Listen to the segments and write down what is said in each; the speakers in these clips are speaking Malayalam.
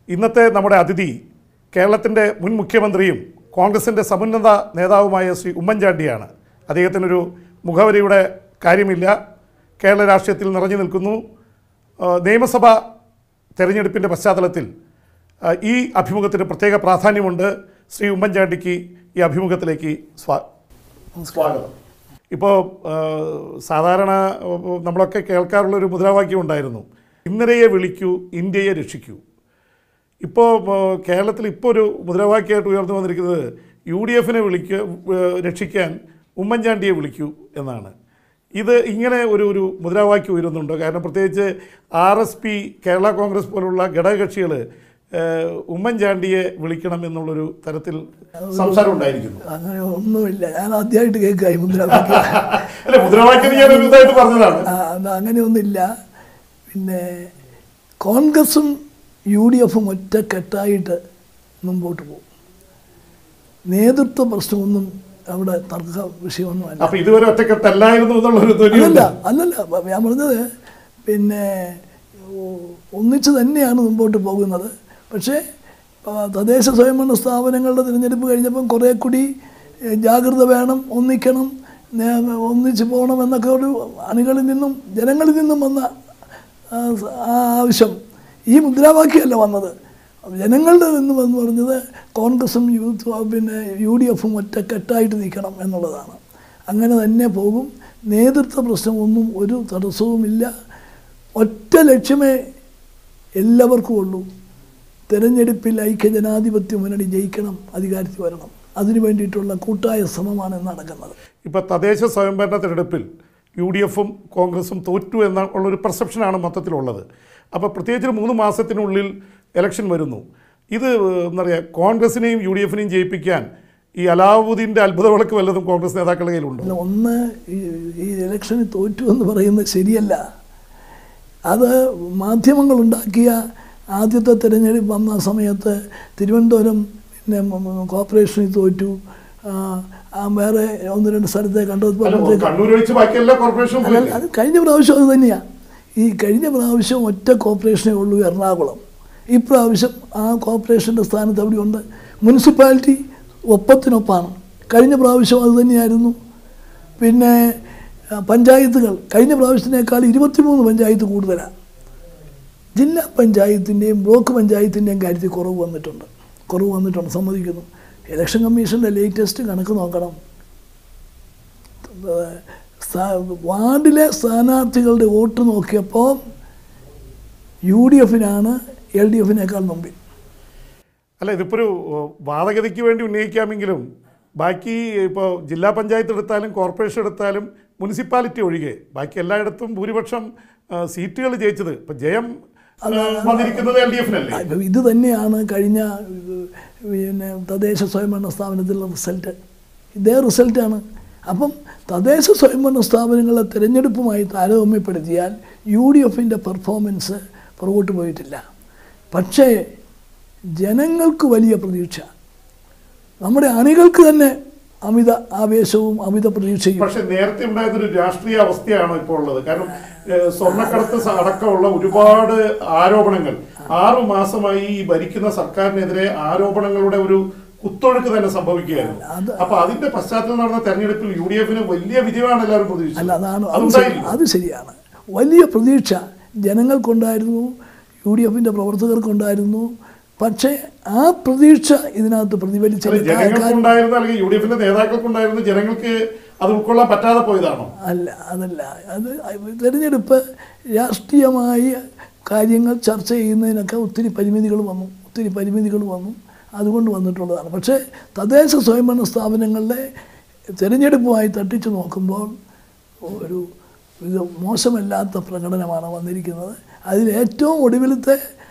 ഇന്നത്തെ നമ്മുടെ അതിഥി കേരളത്തിൻ്റെ മുൻ മുഖ്യമന്ത്രിയും കോൺഗ്രസിൻ്റെ സമുന്നത നേതാവുമായ ശ്രീ ഉമ്മൻചാണ്ടിയാണ്. അദ്ദേഹത്തിനൊരു മുഖവരിയുടെ കാര്യമില്ല. കേരള രാഷ്ട്രീയത്തിൽ നിറഞ്ഞു നിൽക്കുന്നു. നിയമസഭാ തെരഞ്ഞെടുപ്പിൻ്റെ പശ്ചാത്തലത്തിൽ ഈ അഭിമുഖത്തിന് പ്രത്യേക പ്രാധാന്യമുണ്ട്. ശ്രീ ഉമ്മൻചാണ്ടിക്ക് ഈ അഭിമുഖത്തിലേക്ക് സ്വാഗതം. ഇപ്പോൾ സാധാരണ നമ്മളൊക്കെ കേൾക്കാറുള്ളൊരു മുദ്രാവാക്യം ഉണ്ടായിരുന്നു, ഇന്നലെയെ വിളിക്കൂ, ഇന്ത്യയെ രക്ഷിക്കൂ. ഇപ്പോൾ കേരളത്തിൽ ഇപ്പോൾ ഒരു മുദ്രാവാക്യമായിട്ട് ഉയർന്നു വന്നിരിക്കുന്നത് UDFനെ രക്ഷിക്കാൻ ഉമ്മൻചാണ്ടിയെ വിളിക്കൂ എന്നാണ്. ഇത് ഇങ്ങനെ ഒരു മുദ്രാവാക്യം ഉയരുന്നുണ്ടോ? കാരണം പ്രത്യേകിച്ച് RSP, കേരള കോൺഗ്രസ് പോലുള്ള ഘടകകക്ഷികൾ ഉമ്മൻചാണ്ടിയെ വിളിക്കണം എന്നുള്ളൊരു തരത്തിൽ സംസാരം ഉണ്ടായിരിക്കുന്നു. അങ്ങനെ ഒന്നുമില്ല, ഞാൻ ആദ്യമായിട്ട് കേൾക്കായി മുദ്രാവാക്യം. അല്ല, മുദ്രാവാക്യം ഞാൻ ഇതായിട്ട് പറഞ്ഞതാണ്. അങ്ങനെയൊന്നുമില്ല. പിന്നെ കോൺഗ്രസും UDFും ഒറ്റക്കെട്ടായിട്ട് മുമ്പോട്ട് പോകും. നേതൃത്വ പ്രശ്നമൊന്നും അവിടെ തർക്ക വിഷയമൊന്നുമല്ല. അപ്പോൾ ഇതുവരെ ഒറ്റക്കെട്ടല്ലായിരുന്നു എന്നുള്ളൊരു അല്ലല്ല, ഞാൻ പറഞ്ഞത് പിന്നെ ഒന്നിച്ച് തന്നെയാണ് മുമ്പോട്ട് പോകുന്നത്. പക്ഷേ തദ്ദേശ സ്വയംഭരണ സ്ഥാപനങ്ങളുടെ തിരഞ്ഞെടുപ്പ് കഴിഞ്ഞപ്പം കുറേ കൂടി ജാഗ്രത വേണം, ഒന്നിക്കണം, ഒന്നിച്ച് പോകണം എന്നൊക്കെ ഒരു അണികളിൽ നിന്നും ജനങ്ങളിൽ നിന്നും വന്ന ആവശ്യം ഈ മുദ്രാവാക്യമല്ല വന്നത്. ജനങ്ങളുടെ നിന്ന് വന്ന് പറഞ്ഞത് കോൺഗ്രസും പിന്നെ UDFും ഒറ്റക്കെട്ടായിട്ട് നിൽക്കണം എന്നുള്ളതാണ്. അങ്ങനെ തന്നെ പോകും. നേതൃത്വ പ്രശ്നമൊന്നും ഒരു തടസ്സവുമില്ല. ഒറ്റ ലക്ഷ്യമേ എല്ലാവർക്കും ഉള്ളൂ, തെരഞ്ഞെടുപ്പിൽ ഐക്യജനാധിപത്യ മുന്നണി ജയിക്കണം, അധികാരത്തിൽ വരണം. അതിനു വേണ്ടിയിട്ടുള്ള കൂട്ടായ ശ്രമമാണ് നടക്കുന്നത്. ഇപ്പോൾ തദ്ദേശ സ്വയംഭരണ തിരഞ്ഞെടുപ്പിൽ UDFും കോൺഗ്രസും തോറ്റു എന്നുള്ളൊരു പെർസെപ്ഷനാണ് മൊത്തത്തിലുള്ളത്. അപ്പോൾ പ്രത്യേകിച്ച് 3 മാസത്തിനുള്ളിൽ ഇലക്ഷൻ വരുന്നു. ഇത് എന്താ പറയുക, കോൺഗ്രസിനെയും UDFനെയും ജയിപ്പിക്കാൻ ഈ അലാവുദ്ദീൻ്റെ അത്ഭുത വിളക്ക് വല്ലതും കോൺഗ്രസ് നേതാക്കളുടെ കയ്യിലുണ്ട്? ഒന്ന്, ഈ ഇലക്ഷന് തോറ്റു എന്ന് പറയുന്നത് ശരിയല്ല. അത് മാധ്യമങ്ങളുണ്ടാക്കിയ ആദ്യത്തെ തിരഞ്ഞെടുപ്പ് വന്ന സമയത്ത് തിരുവനന്തപുരം പിന്നെ കോർപ്പറേഷനിൽ തോറ്റു, വേറെ 1-2 സ്ഥലത്തെ കണ്ടത് അത് കഴിഞ്ഞ പ്രാവശ്യം അത് തന്നെയാണ്. ഈ കഴിഞ്ഞ പ്രാവശ്യം ഒറ്റ കോർപ്പറേഷനേ ഉള്ളൂ, എറണാകുളം. ഇപ്രാവശ്യം ആ കോർപ്പറേഷൻ്റെ സ്ഥാനത്ത് അവിടെയുണ്ട്. മുനിസിപ്പാലിറ്റി ഒപ്പത്തിനൊപ്പാണ്. കഴിഞ്ഞ പ്രാവശ്യം അത് തന്നെയായിരുന്നു. പിന്നെ പഞ്ചായത്തുകൾ കഴിഞ്ഞ പ്രാവശ്യത്തിനേക്കാൾ 23 പഞ്ചായത്ത് കൂടുതലാണ്. ജില്ലാ പഞ്ചായത്തിൻ്റെയും ബ്ലോക്ക് പഞ്ചായത്തിൻ്റെയും കാര്യത്തിൽ കുറവ് വന്നിട്ടുണ്ട്, സമ്മതിക്കുന്നു. ഇലക്ഷൻ കമ്മീഷൻ്റെ ലേറ്റസ്റ്റ് കണക്ക് നോക്കണം. വാർഡിലെ സ്ഥാനാർത്ഥികളുടെ വോട്ട് നോക്കിയപ്പോൾ UDFനാണ് LDFനേക്കാൾ മുമ്പിൽ. അല്ല, ഇതിപ്പോൾ ഒരു വാദഗതിക്ക് വേണ്ടി ഉന്നയിക്കാമെങ്കിലും ബാക്കി ഇപ്പോൾ ജില്ലാ പഞ്ചായത്ത് എടുത്താലും കോർപ്പറേഷൻ എടുത്താലും മുനിസിപ്പാലിറ്റി ഒഴികെ ബാക്കി എല്ലായിടത്തും ഭൂരിപക്ഷം സീറ്റുകൾ ജയിച്ചത്. ഇപ്പം ജയം വന്നിരിക്കുന്നത് LDFനല്ലേ? ഇത് തന്നെയാണ് കഴിഞ്ഞ പിന്നെ തദ്ദേശ സ്വയംഭരണ സ്ഥാപനത്തിലുള്ള റിസൾട്ട്. ഇതേ റിസൾട്ടാണ്. അപ്പം തദ്ദേശ സ്വയംഭരണ സ്ഥാപനങ്ങളെ തിരഞ്ഞെടുപ്പുമായി താരതമ്യപ്പെടുത്തിയാൽ UDFൻ്റെ പെർഫോമൻസ് പുറകോട്ട് പോയിട്ടില്ല. പക്ഷേ ജനങ്ങൾക്ക് വലിയ പ്രതീക്ഷ, നമ്മുടെ അണികൾക്ക് തന്നെ അമിത ആവേശവും അമിത പ്രതീക്ഷയും. പക്ഷെ നേരത്തെ ഉണ്ടായതൊരു രാഷ്ട്രീയ അവസ്ഥയാണ് ഇപ്പോൾ ഉള്ളത്. കാരണം സ്വർണ്ണക്കടത്ത് അടക്കമുള്ള ഒരുപാട് ആരോപണങ്ങൾ 6 മാസമായി ഈ ഭരിക്കുന്ന സർക്കാരിനെതിരെ ആരോപണങ്ങളുടെ ഒരു കുത്തൊഴുക്ക് തന്നെ സംഭവിക്കുകയായിരുന്നു. അപ്പൊ അതിന്റെ പശ്ചാത്തലം നടന്ന തെരഞ്ഞെടുപ്പിൽ UDFന് വലിയ വിജയമാണ് എല്ലാവരും പ്രതീക്ഷിച്ചത്. അല്ല, അത് ശരിയാണ്. വലിയ പ്രതീക്ഷ ജനങ്ങൾക്കുണ്ടായിരുന്നു, UDFന്റെ പ്രവർത്തകർക്കുണ്ടായിരുന്നു. പക്ഷേ ആ പ്രതീക്ഷ ഇതിനകത്ത് പ്രതിഫലിച്ചില്ല. UDFന്റെ നേതാക്കൾക്കുണ്ടായിരുന്നു, ജനങ്ങൾക്ക് അത് ഉൾക്കൊള്ളാൻ പറ്റാതെ പോയതാണോ? അതല്ല. അത് തിരഞ്ഞെടുപ്പ് രാഷ്ട്രീയമായ കാര്യങ്ങൾ ചർച്ച ചെയ്യുന്നതിനൊക്കെ ഒത്തിരി പരിമിതികൾ വന്നു. അതുകൊണ്ട് വന്നിട്ടുള്ളതാണ്. പക്ഷേ തദ്ദേശ സ്വയംഭരണ സ്ഥാപനങ്ങളുടെ തിരഞ്ഞെടുപ്പുമായി തട്ടിച്ചു നോക്കുമ്പോൾ ഒരു മോശമല്ലാത്ത പ്രകടനമാണ് വന്നിരിക്കുന്നത്. അതിലേറ്റവും ഒടുവിലത്തെ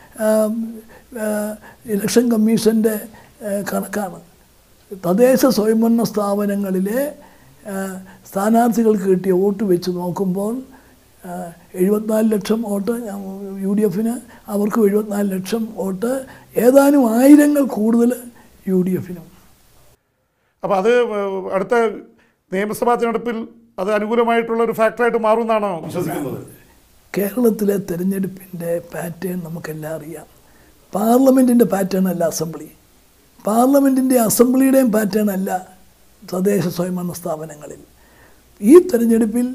ഇലക്ഷൻ കമ്മീഷൻ്റെ കണക്കാണ്. തദ്ദേശ സ്വയംഭരണ സ്ഥാപനങ്ങളിലെ സ്ഥാനാർത്ഥികൾക്ക് കിട്ടിയ വോട്ട് വെച്ച് നോക്കുമ്പോൾ 74 ലക്ഷം വോട്ട് UDFന്, അവർക്ക് 74 ലക്ഷം വോട്ട്, ഏതാനും ആയിരങ്ങൾ കൂടുതൽ UDFനും. അപ്പോൾ അത് അടുത്ത നിയമസഭാ തിരഞ്ഞെടുപ്പിൽ അത് അനുകൂലമായിട്ടുള്ള ഒരു ഫാക്ടറായിട്ട് മാറുമെന്നാണോ വിശ്വസിക്കുന്നത്? കേരളത്തിലെ തിരഞ്ഞെടുപ്പിൻ്റെ പാറ്റേൺ നമുക്കെല്ലാം അറിയാം. പാർലമെൻറ്റിൻ്റെ പാറ്റേൺ അല്ല അസംബ്ലി, പാർലമെൻറ്റിൻ്റെ അസംബ്ലിയുടെയും പാറ്റേൺ അല്ല തദ്ദേശ സ്വയംഭരണ സ്ഥാപനങ്ങളിൽ. ഈ തെരഞ്ഞെടുപ്പിൽ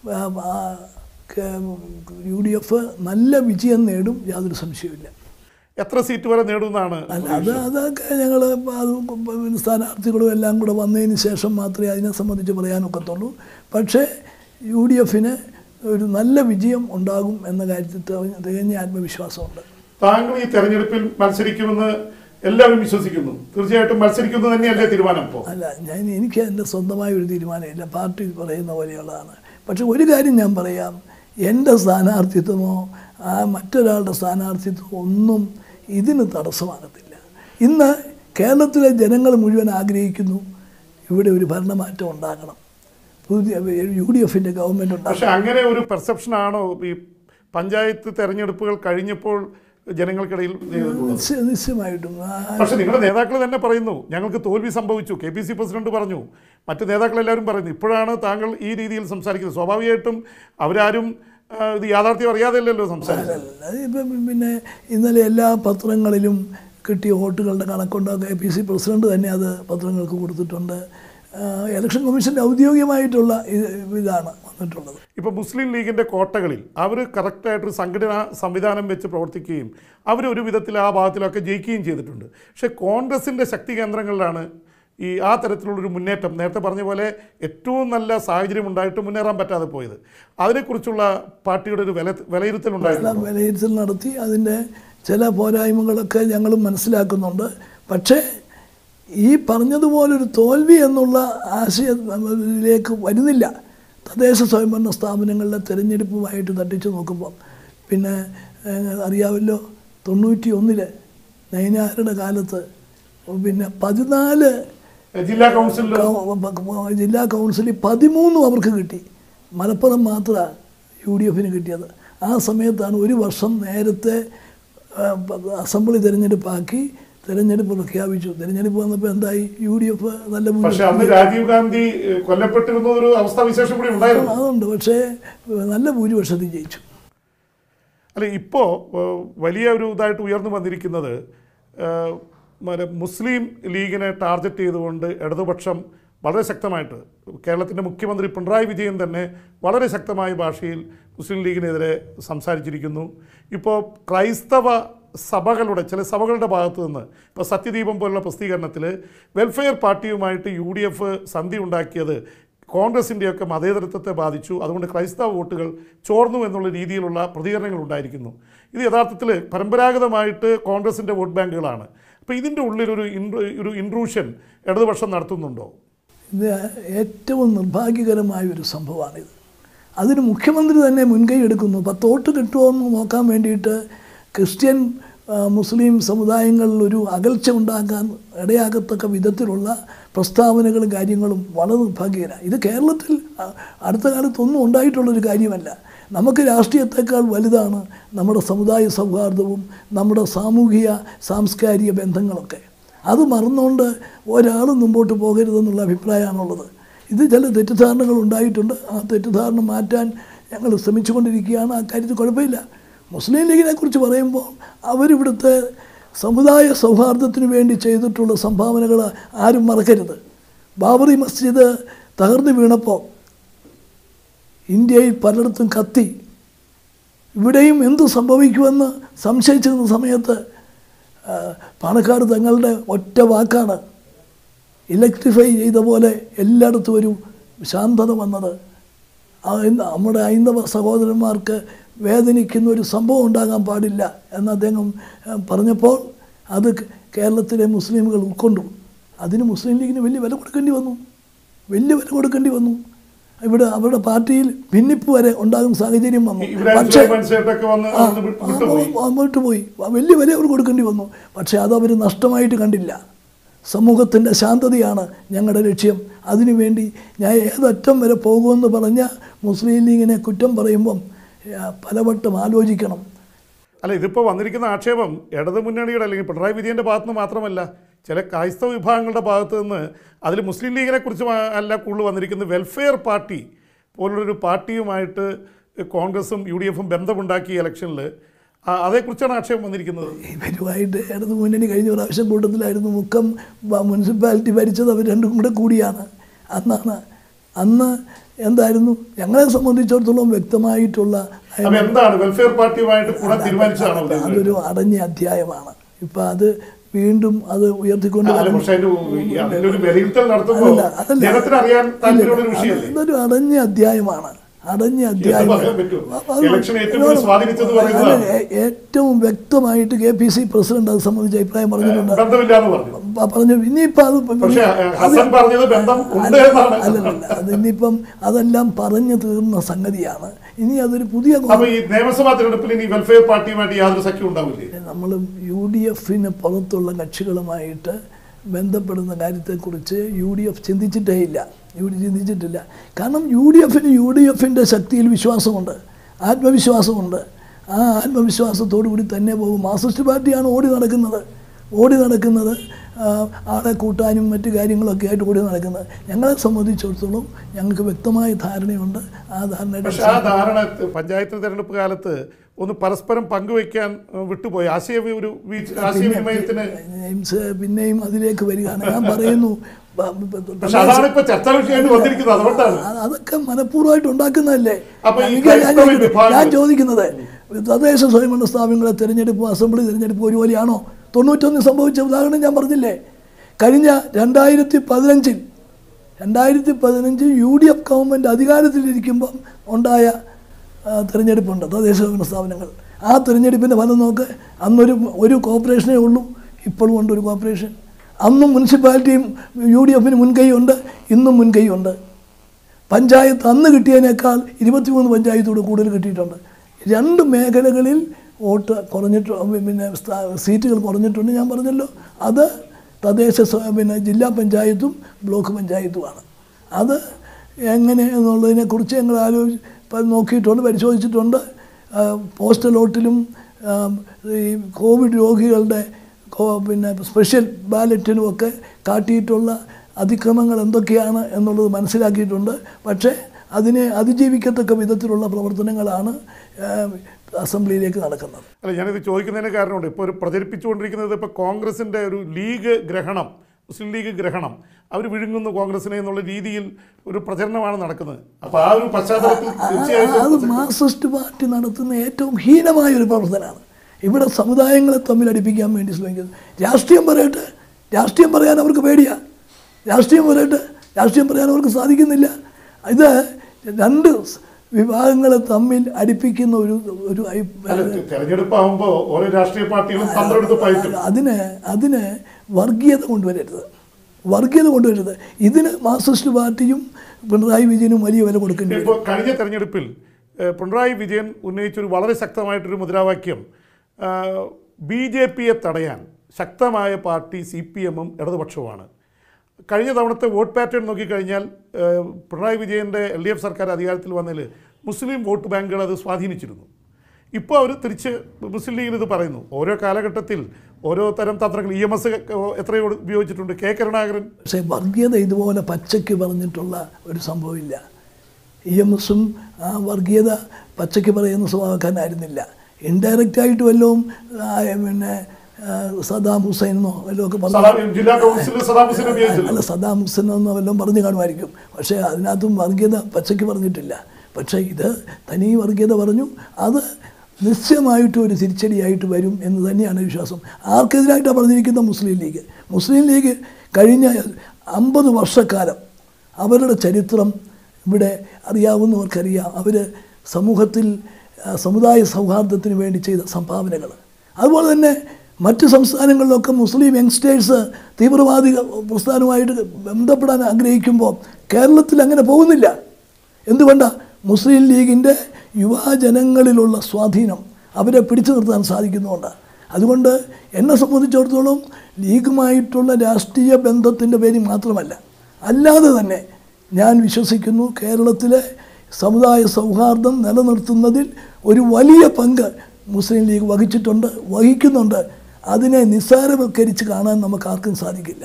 UDF നല്ല വിജയം നേടും, യാതൊരു സംശയവുമില്ല. എത്ര സീറ്റ് വരെ നേടുമെന്നാണ്? അല്ല അതൊക്കെ ഞങ്ങൾ സ്ഥാനാർത്ഥികളും എല്ലാം കൂടെ വന്നതിന് ശേഷം മാത്രമേ അതിനെ സംബന്ധിച്ച് പറയാനൊക്കത്തുള്ളൂ. പക്ഷേ UDFന് ഒരു നല്ല വിജയം ഉണ്ടാകും എന്ന കാര്യത്തിൽ തികഞ്ഞ ആത്മവിശ്വാസമുണ്ട്. താങ്കൾ ഈ തെരഞ്ഞെടുപ്പിൽ മത്സരിക്കുമെന്ന് എല്ലാവരും വിശ്വസിക്കുന്നു. തീർച്ചയായിട്ടും മത്സരിക്കുന്നത് തന്നെയല്ലേ തീരുമാനം? ഇപ്പോൾ അല്ല, എനിക്ക് എൻ്റെ സ്വന്തമായ ഒരു തീരുമാനമില്ല, പാർട്ടി പറയുന്ന പോലെയുള്ളതാണ്. പക്ഷെ ഒരു കാര്യം ഞാൻ പറയാം, എൻ്റെ സ്ഥാനാർത്ഥിത്വമോ മറ്റൊരാളുടെ സ്ഥാനാർത്ഥിത്വമോ ഒന്നും ഇതിന് തടസ്സമാകത്തില്ല. ഇന്ന് കേരളത്തിലെ ജനങ്ങൾ മുഴുവൻ ആഗ്രഹിക്കുന്നു ഇവിടെ ഒരു ഭരണമാറ്റം ഉണ്ടാകണം, പുതിയ UDFൻ്റെ ഗവൺമെൻറ് ഉണ്ടാകും. പക്ഷെ അങ്ങനെ ഒരു പെർസെപ്ഷനാണോ ഈ പഞ്ചായത്ത് തെരഞ്ഞെടുപ്പുകൾ കഴിഞ്ഞപ്പോൾ ജനങ്ങൾക്കിടയിൽ? നിശ്ചയമായിട്ടും. പക്ഷെ നിങ്ങളുടെ നേതാക്കൾ തന്നെ പറയുന്നു ഞങ്ങൾക്ക് തോൽവി സംഭവിച്ചു. KPC പ്രസിഡന്റ് പറഞ്ഞു, മറ്റ് നേതാക്കളെല്ലാവരും പറയുന്നു. ഇപ്പോഴാണ് താങ്കൾ ഈ രീതിയിൽ സംസാരിക്കുന്നത്. സ്വാഭാവികമായിട്ടും അവരാരും ഇത് യാഥാർത്ഥ്യം അറിയാതെയല്ലോ സംസാരിച്ചത്. ഇപ്പം പിന്നെ ഇന്നലെ എല്ലാ പത്രങ്ങളിലും കിട്ടിയ വോട്ടുകളുടെ കണക്കുണ്ട്. KPC പ്രസിഡന്റ് തന്നെ അത് പത്രങ്ങൾക്ക് കൊടുത്തിട്ടുണ്ട്. ഇലക്ഷൻ കമ്മീഷൻ്റെ ഔദ്യോഗികമായിട്ടുള്ള ഇതാണ് വന്നിട്ടുള്ളത്. ഇപ്പോൾ മുസ്ലിം ലീഗിൻ്റെ കോട്ടകളിൽ അവർ കറക്റ്റായിട്ടൊരു സംഘടനാ സംവിധാനം വെച്ച് പ്രവർത്തിക്കുകയും അവർ ഒരു വിധത്തിൽ ആ ഭാഗത്തിലൊക്കെ ജയിക്കുകയും ചെയ്തിട്ടുണ്ട്. പക്ഷേ കോൺഗ്രസിൻ്റെ ശക്തി കേന്ദ്രങ്ങളിലാണ് ആ തരത്തിലുള്ളൊരു മുന്നേറ്റം, നേരത്തെ പറഞ്ഞ പോലെ ഏറ്റവും നല്ല സാഹചര്യം ഉണ്ടായിട്ട് മുന്നേറാൻ പറ്റാതെ പോയത്. അതിനെക്കുറിച്ചുള്ള പാർട്ടിയുടെ ഒരു വിലയിരുത്തലുണ്ടായിരുന്നു. വിലയിരുത്തൽ നടത്തി അതിൻ്റെ ചില പോരായ്മകളൊക്കെ ഞങ്ങളും മനസ്സിലാക്കുന്നുണ്ട്. പക്ഷേ ഈ പറഞ്ഞതുപോലൊരു തോൽവി എന്നുള്ള ആശയത്തിലേക്ക് വരുന്നില്ല. തദ്ദേശ സ്വയംഭരണ സ്ഥാപനങ്ങളിലെ തിരഞ്ഞെടുപ്പുമായിട്ട് തട്ടിച്ച് നോക്കുമ്പം പിന്നെ അറിയാമല്ലോ, 91 നൈനാരുടെ കാലത്ത് പിന്നെ 14 ജില്ലാ കൗൺസിലിൽ 13 അവർക്ക് കിട്ടി. മലപ്പുറം മാത്രമാണ് UDFന് കിട്ടിയത്. ആ സമയത്താണ് ഒരു വർഷം നേരത്തെ അസംബ്ലി തിരഞ്ഞെടുപ്പാക്കി തെരഞ്ഞെടുപ്പ് പ്രഖ്യാപിച്ചു. തെരഞ്ഞെടുപ്പ് വന്നപ്പോൾ എന്തായി? UDF നല്ല രാജീവ് ഗാന്ധി കൊല്ലപ്പെട്ടിരുന്ന ഒരു അവസ്ഥാവിശേഷം കൂടി ഉണ്ടായിരുന്നു. അതുണ്ട്, പക്ഷേ നല്ല ഭൂരിപക്ഷത്തിൽ ജയിച്ചു. അല്ല, ഇപ്പോൾ വലിയ ഒരു ഇതായിട്ട് ഉയർന്നു വന്നിരിക്കുന്നത് മുസ്ലിം ലീഗിനെ ടാർഗറ്റ് ചെയ്തുകൊണ്ട് ഇടതുപക്ഷം വളരെ ശക്തമായിട്ട് കേരളത്തിൻ്റെ മുഖ്യമന്ത്രി പിണറായി വിജയൻ തന്നെ വളരെ ശക്തമായ ഭാഷയിൽ മുസ്ലിം ലീഗിനെതിരെ സംസാരിച്ചിരിക്കുന്നു. ഇപ്പോൾ ക്രൈസ്തവ സഭകളുടെ ചില സഭകളുടെ ഭാഗത്തു നിന്ന് ഇപ്പോൾ സത്യദീപം പോലുള്ള പ്രസിദ്ധീകരണത്തിൽ വെൽഫെയർ പാർട്ടിയുമായിട്ട് UDF സന്ധി ഉണ്ടാക്കിയത് കോൺഗ്രസിൻ്റെയൊക്കെ മതേതരത്വത്തെ ബാധിച്ചു, അതുകൊണ്ട് ക്രൈസ്തവ വോട്ടുകൾ ചോർന്നു എന്നുള്ള രീതിയിലുള്ള പ്രതികരണങ്ങൾ ഉണ്ടായിരിക്കുന്നു. ഇത് യഥാർത്ഥത്തിൽ പരമ്പരാഗതമായിട്ട് കോൺഗ്രസിൻ്റെ വോട്ട് ബാങ്കുകളാണ്. അപ്പോൾ ഇതിൻ്റെ ഉള്ളിലൊരു ഇൻട്രൂഷൻ ഇടതുപക്ഷം നടത്തുന്നുണ്ടോ? ഇത് ഏറ്റവും നിർഭാഗ്യകരമായൊരു സംഭവമാണിത്. അതിന് മുഖ്യമന്ത്രി തന്നെ മുൻകൈ എടുക്കുന്നു. 10 വോട്ട് കിട്ടുമോ എന്ന് നോക്കാൻ വേണ്ടിയിട്ട് ക്രിസ്ത്യൻ മുസ്ലിം സമുദായങ്ങളിൽ ഒരു അകൽച്ച ഉണ്ടാക്കാൻ ഇടയാകത്തക്ക വിധത്തിലുള്ള പ്രസ്താവനകളും കാര്യങ്ങളും വളരെ നിർഭാഗ്യകരമാണ്. ഇത് കേരളത്തിൽ അടുത്ത കാലത്തൊന്നും ഉണ്ടായിട്ടുള്ളൊരു കാര്യമല്ല. നമുക്ക് രാഷ്ട്രീയത്തെക്കാൾ വലുതാണ് നമ്മുടെ സമുദായ സൗഹാർദ്ദവും നമ്മുടെ സാമൂഹിക സാംസ്കാരിക ബന്ധങ്ങളൊക്കെ. അത് മറന്നുകൊണ്ട് ഒരാളും മുമ്പോട്ട് പോകരുതെന്നുള്ള അഭിപ്രായമാണുള്ളത്. ഇത് ചില തെറ്റിദ്ധാരണകൾ ഉണ്ടായിട്ടുണ്ട്. ആ തെറ്റിദ്ധാരണ മാറ്റാൻ ഞങ്ങൾ ശ്രമിച്ചുകൊണ്ടിരിക്കുകയാണ്. ആ കാര്യത്തിൽ കുഴപ്പമില്ല. മുസ്ലിം ലീഗിനെ കുറിച്ച് പറയുമ്പോൾ അവരിവിടുത്തെ സമുദായ സൗഹാർദ്ദത്തിന് വേണ്ടി ചെയ്തിട്ടുള്ള സംഭാവനകൾ ആരും മറക്കരുത്. ബാബറി മസ്ജിദ് തകർന്നു വീണപ്പോൾ ഇന്ത്യയിൽ പലയിടത്തും കത്തി. ഇവിടെയും എന്തു സംഭവിക്കുമെന്ന് സംശയിച്ചിരുന്ന സമയത്ത് പാണക്കാട് തങ്ങളുടെ ഒറ്റ വാക്കാണ് ഇലക്ട്രിഫൈ ചെയ്ത പോലെ എല്ലായിടത്തും ഒരു ശാന്തത വന്നത്. നമ്മുടെ ഹൈന്ദവ സഹോദരന്മാർക്ക് വേദനിക്കുന്ന ഒരു സംഭവം ഉണ്ടാകാൻ പാടില്ല എന്ന് അദ്ദേഹം പറഞ്ഞപ്പോൾ അത് കേരളത്തിലെ മുസ്ലിമുകൾ ഉൾക്കൊണ്ടു. അതിന് മുസ്ലിം ലീഗിന് വലിയ വില കൊടുക്കേണ്ടി വന്നു. ഇവിടെ അവരുടെ പാർട്ടിയിൽ ഭിന്നിപ്പ് വരെ ഉണ്ടാകുന്ന സാഹചര്യം വന്നു. പക്ഷേ വിട്ടുപോയി, വലിയ വില അവർ കൊടുക്കേണ്ടി വന്നു. പക്ഷേ അതവർ നഷ്ടമായിട്ട് കണ്ടില്ല. സമൂഹത്തിൻ്റെ ശാന്തതയാണ് ഞങ്ങളുടെ ലക്ഷ്യം. അതിനുവേണ്ടി ഞാൻ ഏതറ്റം വരെ പോകുമെന്ന് പറഞ്ഞ മുസ്ലിം ലീഗിനെ കുറ്റം പറയുമ്പം പലവട്ടം ആലോചിക്കണം. അല്ല, ഇതിപ്പോൾ വന്നിരിക്കുന്ന ആക്ഷേപം ഇടതു മുന്നണിയുടെ അല്ലെങ്കിൽ പിണറായി വിജയൻ്റെ ഭാഗത്തുനിന്ന് മാത്രമല്ല, ചില ക്രൈസ്തവ വിഭാഗങ്ങളുടെ ഭാഗത്തു നിന്ന് അതിൽ മുസ്ലിം ലീഗിനെ കുറിച്ച് അല്ല കൂടുതൽ വന്നിരിക്കുന്നത്. വെൽഫെയർ പാർട്ടി പോലുള്ളൊരു പാർട്ടിയുമായിട്ട് കോൺഗ്രസും UDFും ബന്ധമുണ്ടാക്കിയ ഇലക്ഷനിൽ അതേക്കുറിച്ചാണ് ആക്ഷേപം വന്നിരിക്കുന്നത്. ഇവരുമായിട്ട് ഇടതു മുന്നണി കഴിഞ്ഞ പ്രാവശ്യം കൂട്ടത്തിലായിരുന്നു. മുക്കം മുനിസിപ്പാലിറ്റി ഭരിച്ചത് അവർ രണ്ടും കൂടെ കൂടിയാണ്. അന്ന് എന്തായിരുന്നു ഞങ്ങളെ സംബന്ധിച്ചിടത്തോളം വ്യക്തമായിട്ടുള്ള അതൊരു അടഞ്ഞ അധ്യായമാണ്. ഇപ്പം അത് വീണ്ടും അത് ഉയർത്തിക്കൊണ്ട് അതൊരു അടഞ്ഞ അധ്യായമാണ്. ഏറ്റവും വ്യക്തമായിട്ട് KPC പ്രസിഡന്റ് അത് സംബന്ധിച്ച അഭിപ്രായം പറഞ്ഞിട്ടുണ്ട്. പറഞ്ഞു ഇനിയിപ്പം അത് ഇനിയിപ്പം അതെല്ലാം പറഞ്ഞു തീർന്ന സംഗതിയാണ്. ഇനി അതൊരു പുതിയ നിയമസഭാ തെരഞ്ഞെടുപ്പിൽ ഇനി വെൽഫെയർ പാർട്ടിയുമായിട്ട് യാതൊരു സഖ്യം ഉണ്ടാവില്ലേ? നമ്മൾ UDFന് പുറത്തുള്ള കക്ഷികളുമായിട്ട് ബന്ധപ്പെടുന്ന കാര്യത്തെക്കുറിച്ച് UDF ചിന്തിച്ചിട്ടില്ല. കാരണം UDFിൻ്റെ ശക്തിയിൽ വിശ്വാസമുണ്ട്, ആത്മവിശ്വാസമുണ്ട്. ആ ആത്മവിശ്വാസത്തോടു കൂടി തന്നെ പോകും. മാർക്സിസ്റ്റ് പാർട്ടിയാണ് ഓടി നടക്കുന്നത് ആളെ കൂട്ടാനും മറ്റു കാര്യങ്ങളൊക്കെ ആയിട്ട് ഓടി നടക്കുന്നത്. ഞങ്ങളെ സംബന്ധിച്ചിടത്തോളം ഞങ്ങൾക്ക് വ്യക്തമായ ധാരണയുണ്ട്. ആ ധാരണ പഞ്ചായത്ത് തെരഞ്ഞെടുപ്പ് കാലത്ത് ഒന്ന് പരസ്പരം പങ്കുവയ്ക്കാൻ വിട്ടുപോയി ആശയവിനിമയത്തിന് പിന്നെയും അതിലേക്ക് വരികയാണ്. ഞാൻ പറയുന്നു അതൊക്കെ മനഃപൂർവ്വമായിട്ട് ഉണ്ടാക്കുന്നതല്ലേ. ഞാൻ ചോദിക്കുന്നത് തദ്ദേശ സ്വയംഭരണ സ്ഥാപനങ്ങളെ തിരഞ്ഞെടുപ്പ്, അസംബ്ലി തിരഞ്ഞെടുപ്പ് ഒരുപോലെയാണോ? 91 സംഭവിച്ച ഉദാഹരണം ഞാൻ പറഞ്ഞില്ലേ. കഴിഞ്ഞ 2015 UDF ഗവൺമെൻറ് അധികാരത്തിലിരിക്കുമ്പം ഉണ്ടായ തിരഞ്ഞെടുപ്പുണ്ട് തദ്ദേശ സ്വയംഭരണ സ്ഥാപനങ്ങൾ. ആ തിരഞ്ഞെടുപ്പിൻ്റെ ഫലം നോക്ക്. അന്നൊരു കോർപ്പറേഷനേ ഉള്ളൂ, ഇപ്പോഴും ഉണ്ട് ഒരു കോർപ്പറേഷൻ. അന്നും മുനിസിപ്പാലിറ്റിയും UDFന് മുൻകൈയുണ്ട്, ഇന്നും മുൻകൈയുണ്ട്. പഞ്ചായത്ത് അന്ന് കിട്ടിയതിനേക്കാൾ 23 പഞ്ചായത്തോട് കൂടുതൽ കിട്ടിയിട്ടുണ്ട്. 2 മേഖലകളിൽ വോട്ട് കുറഞ്ഞിട്ട് സീറ്റുകൾ കുറഞ്ഞിട്ടുണ്ട്. ഞാൻ പറഞ്ഞല്ലോ, അത് ജില്ലാ പഞ്ചായത്തും ബ്ലോക്ക് പഞ്ചായത്തുമാണ്. അത് എങ്ങനെ എന്നുള്ളതിനെക്കുറിച്ച് ഞങ്ങൾ നോക്കിയിട്ടുണ്ട്, പരിശോധിച്ചിട്ടുണ്ട്. പോസ്റ്റൽ വോട്ടിലും ഈ കോവിഡ് രോഗികളുടെ സ്പെഷ്യൽ ബാലറ്റിനുമൊക്കെ കാട്ടിയിട്ടുള്ള അതിക്രമങ്ങൾ എന്തൊക്കെയാണ് എന്നുള്ളത് മനസ്സിലാക്കിയിട്ടുണ്ട്. പക്ഷേ അതിനെ അതിജീവിക്കത്തക്ക വിധത്തിലുള്ള പ്രവർത്തനങ്ങളാണ് അസംബ്ലിയിലേക്ക് നടക്കുന്നത്. അല്ല, ഞാനിത് ചോദിക്കുന്നതിന് കാരണമുണ്ട്. ഇപ്പോൾ ഒരു പ്രചരിപ്പിച്ചുകൊണ്ടിരിക്കുന്നത് ഇപ്പോൾ കോൺഗ്രസിൻ്റെ ഒരു ലീഗ് ഗ്രഹണം, മുസ്ലിം ലീഗ് ഗ്രഹണം, അവർ വിഴുങ്ങുന്നു കോൺഗ്രസിനെ എന്നുള്ള രീതിയിൽ ഒരു പ്രചരണമാണ് നടക്കുന്നത്. അപ്പോൾ ആ ഒരു പശ്ചാത്തലത്തിൽ അത് മാർക്സിസ്റ്റ് പാർട്ടി നടത്തുന്ന ഏറ്റവും ഹീനമായൊരു പ്രവർത്തനമാണ്. ഇവിടെ സമുദായങ്ങളെ തമ്മിൽ അടുപ്പിക്കാൻ വേണ്ടി ശ്രമിക്കുന്നത്. രാഷ്ട്രീയം പറയാൻ അവർക്ക് പേടിയാണ്. രാഷ്ട്രീയം പറയാൻ അവർക്ക് സാധിക്കുന്നില്ല. ഇത് 2 വിഭാഗങ്ങളെ തമ്മിൽ അടുപ്പിക്കുന്ന ഒരു തെരഞ്ഞെടുപ്പാകുമ്പോൾ ഓരോ രാഷ്ട്രീയ പാർട്ടികളും അതിന് വർഗീയത കൊണ്ടുവരരുത്. ഇതിന് മാർക്സിസ്റ്റ് പാർട്ടിയും പിണറായി വിജയനും വലിയ വില കൊടുക്കേണ്ടി വരും. കഴിഞ്ഞ തെരഞ്ഞെടുപ്പിൽ പിണറായി വിജയൻ ഉന്നയിച്ചൊരു വളരെ ശക്തമായിട്ടൊരു മുദ്രാവാക്യം, BJPയെ തടയാൻ ശക്തമായ പാർട്ടി CPM-ഉം ഇടതുപക്ഷവുമാണ്. കഴിഞ്ഞ തവണത്തെ വോട്ട് പാറ്റേൺ നോക്കിക്കഴിഞ്ഞാൽ പിണറായി വിജയൻ്റെ LDF സർക്കാർ അധികാരത്തിൽ വന്നതിൽ മുസ്ലിം വോട്ട് ബാങ്കുകൾ അത് സ്വാധീനിച്ചിരുന്നു. ഇപ്പോൾ അവർ തിരിച്ച് മുസ്ലിം ലീഗിൽ ഇത് പറയുന്നു. ഓരോ കാലഘട്ടത്തിൽ ഓരോ തരം തന്ത്രങ്ങൾ EMS എത്രയോ ഉപയോഗിച്ചിട്ടുണ്ട്. K കരുണാകരൻ. പക്ഷേ വർഗീയത ഇതുപോലെ പച്ചയ്ക്ക് പറഞ്ഞിട്ടുള്ള ഒരു സംഭവമില്ല. EMSും ആ വർഗീയത പച്ചയ്ക്ക് പറയുന്ന സ്വഭാവക്കാരനായിരുന്നില്ല. ഇൻഡയറക്റ്റായിട്ട് വല്ലതും സദാം ഹുസൈനോ വല്ലതൊക്കെ പറഞ്ഞു, സദാം ഹുസൈനോ വല്ലതും പറഞ്ഞു കാണുമായിരിക്കും. പക്ഷേ അതിനകത്തും വർഗീയത പച്ചയ്ക്ക് പറഞ്ഞിട്ടില്ല. പക്ഷേ ഇത് തനി വർഗീയത പറഞ്ഞു. അത് നിശ്ചയമായിട്ടും ഒരു തിരിച്ചടിയായിട്ട് വരും എന്ന് തന്നെയാണ് വിശ്വാസം. ആർക്കെതിരായിട്ടാണ് പറഞ്ഞിരിക്കുന്ന മുസ്ലിം ലീഗ് കഴിഞ്ഞ 50 വർഷക്കാലം അവരുടെ ചരിത്രം ഇവിടെ അറിയാവുന്നവർക്കറിയാം. അവർ സമൂഹത്തിൽ സമുദായ സൗഹാർദ്ദത്തിന് വേണ്ടി ചെയ്ത സംഭാവനകൾ, അതുപോലെ തന്നെ മറ്റ് സംസ്ഥാനങ്ങളിലൊക്കെ മുസ്ലിം യങ്സ്റ്റേഴ്സ് തീവ്രവാദി പ്രസ്ഥാനവുമായിട്ട് ബന്ധപ്പെടാൻ ആഗ്രഹിക്കുമ്പോൾ കേരളത്തിൽ അങ്ങനെ പോകുന്നില്ല. എന്തുകൊണ്ടാണ്? മുസ്ലിം ലീഗിൻ്റെ യുവജനങ്ങളിലുള്ള സ്വാധീനം അവരെ പിടിച്ചു നിർത്താൻ സാധിക്കുന്നുണ്ട്. അതുകൊണ്ട് എന്നെ സംബന്ധിച്ചിടത്തോളം ലീഗുമായിട്ടുള്ള രാഷ്ട്രീയ ബന്ധത്തിൻ്റെ പേരിൽ മാത്രമല്ല, അല്ലാതെ തന്നെ ഞാൻ വിശ്വസിക്കുന്നു കേരളത്തിലെ സമുദായ സൗഹാർദ്ദം നിലനിർത്തുന്നതിൽ ഒരു വലിയ പങ്ക് മുസ്ലിം ലീഗ് വഹിക്കുന്നുണ്ട്. അതിനെ നിസ്സാരവൽക്കരിച്ച് കാണാൻ നമുക്ക് ആർക്കും സാധിക്കില്ല.